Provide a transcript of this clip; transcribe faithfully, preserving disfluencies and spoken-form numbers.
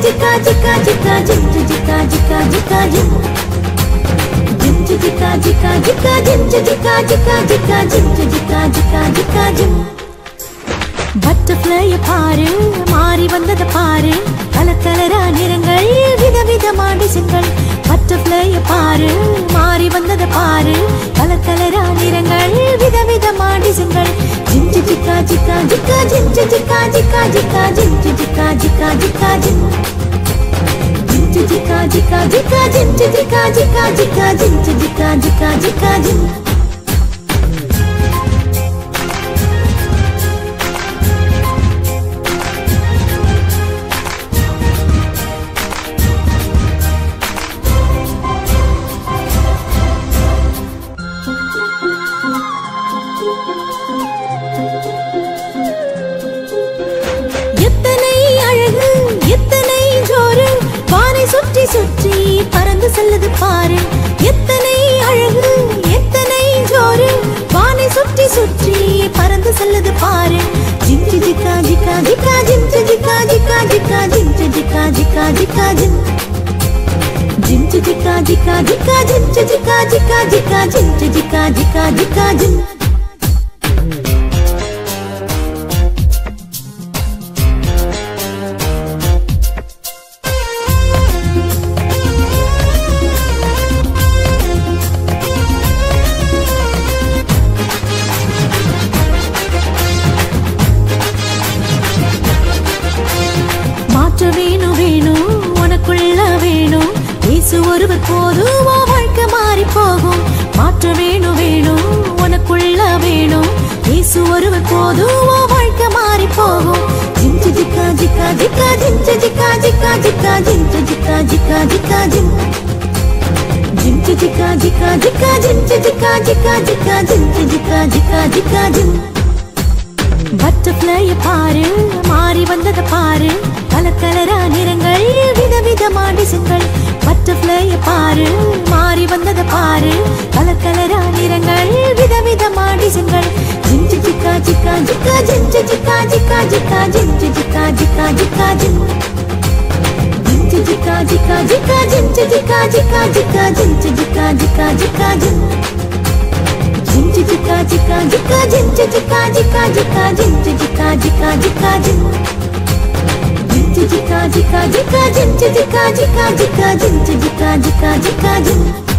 jika jika jika jim jika jika jika jim jim jika jika jika jim jika jika jika jim jika jika jika jim butterfly பாரு மாறி வந்தத பாரு கலக்கலரா நிறங்கள் விதவிதமா டிசைன்கள் butterfly பாரு மாறி வந்தத பாரு கலக்கலரா நிறங்கள் விதவிதமா டிசைன்கள் ஜிம் ஜிகா ஜிகா ஜிகா ஜிம் ஜிகா ஜிகா ஜிகா ஜிம் ஜிகா ஜிகா ஜிகா ஜிம் ஜிம் ஜிகா ஜிகா ஜிகா ஜிம் ஜிகா ஜிகா ஜிகா ஜிம் ஜிகா ஜிகா ஜிகா ஜிம் சுற்றி பறந்து செல்லுது பாரு எத்தனை அழகு எத்தனை ஜோரு வானை சுற்றி சுற்றி பறந்து செல்லுது பாரு ஜிம் ஜிகா ஜிகா ஜிகா ஜிம் ஜிகா ஜிகா ஜிகா ஜிம் ஜிகா ஜிகா ஜிகா ஜிம் ஜிம் ஜிகா ஜிகா ஜிகா ஜிம் ஜிகா ஜிகா ஜிகா ஜிம் ஜிகா ஜிகா ஜிகா ஜிம் வேணும் வேணும் உனக்குள்ள வேணும் இயேசு ஒருவர் போதும் வாழ்க்கை மாறி போகும் மாற்ற வேணும் வேணும் உனக்குள்ள வேணும் இயேசு ஒருவர் போதும் வாழ்க்கை மாறி போகும் ஜிம் ஜிகா ஜிகா ஜிகா ஜிம் ஜிகா ஜிகா ஜிகா ஜிம் ஜிகா ஜிகா ஜிகா ஜிம் ஜிம் ஜிகா ஜிகா ஜிகா ஜிம் ஜிகா ஜிகா ஜிகா ஜிம் ஜிகா ஜிகா ஜிகா ஜிம் butterfly பாரு மாறி வந்தத பாரு கலக்கலரா நிறங்கள் விதவிதமா டிசைன்கள் butterfly பாரு மாறி வந்தத பாரு கலக்கலரா நிறங்கள் விதவிதமா டிசைன்கள் ஜிம் ஜிகா ஜிகா ஜிகா ஜிம் ஜிகா ஜிகா ஜிகா ஜிம் ஜிகா ஜிகா ஜிகா ஜிம் ஜிம் ஜிகா ஜிகா ஜிகா ஜிம் ஜிகா ஜிகா ஜிகா ஜிம் ஜிகா ஜிகா ஜிகா ஜிம் ஜிம் ஜிகா ஜிகா ஜிகா ஜிம் ஜிகா ஜிகா ஜிகா ஜிம் ஜிகா ஜிகா ஜிகா ஜிம் ஜிம் ஜிகா ஜிகா ஜிகா ஜிம் ஜிகா ஜிகா ஜிகா ஜிம் ஜிகா ஜிகா ஜிகா ஜிம்